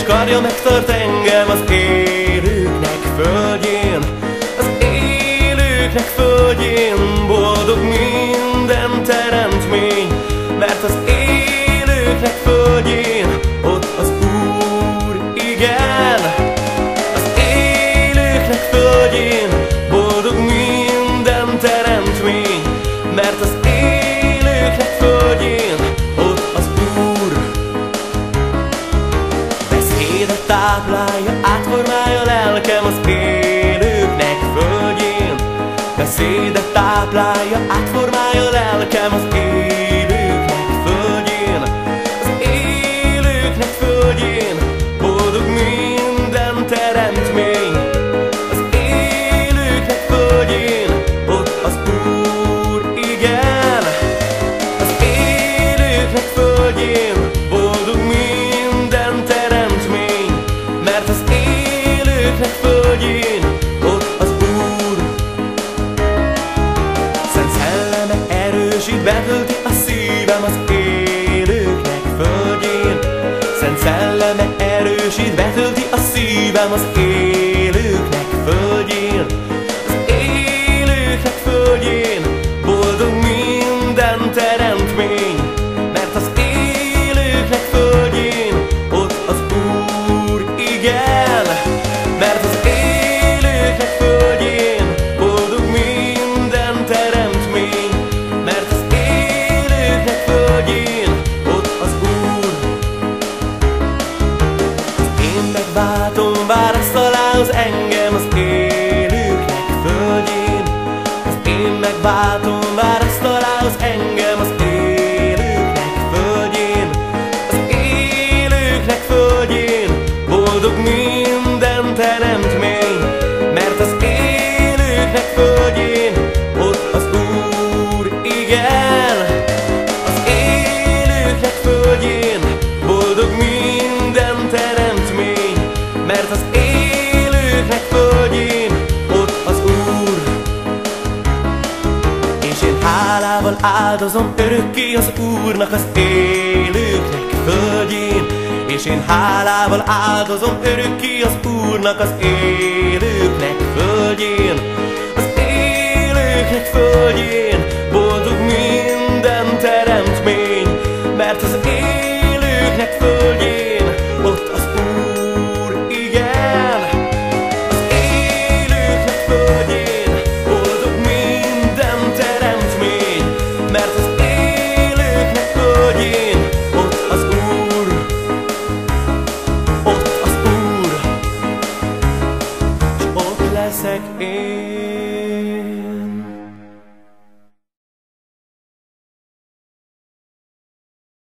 karja megtart engem az élőknek földjén. Az élőknek földjén boldog minden teremtmény, mert az élőknek földjén ott az Úr, igen. Az élőknek földjén boldog minden teremtmény, mert az élőknek földjén ott az Úr. Beszédet táplálja, átformálja lelkem az élőknek földjén. Beszédet táplálja, átformálja lelkem az élőknek földjén. Az élőknek földjén boldog minden teremtmény. Az élőknek földjén ott az Úr, igen. Az élőknek földjén boldog minden teremtmény, mert az élőknek földjén ott az Úr. Szent Szelleme erősít, betölti a szívem az élőknek földjén. Szent Szelleme erősít, betölti a szívem az élőknek földjén. Az élőknek földjén boldog minden teremtmény, mert az élőknek földjén ott az Úr, igen. Mert az élőknek földjén boldog minden teremtmény, mert az élőknek földjén ott az Úr. Az én megváltom választalálsz engem az élőknek földjén. Az én megváltom választalálsz engem az élőknek földjén. Az élőknek földjén boldog minden teremtmény, mert az élőknek földjén ott az Úr, igen. Az élőknek földjén boldog minden teremtmény, mert az élőknek földjén ott az Úr. És én hálával áldozom örökké az Úrnak az élőknek földjén. És én hálával áldozom örökké az Úrnak az élőknek földjén. Az élőknek földjén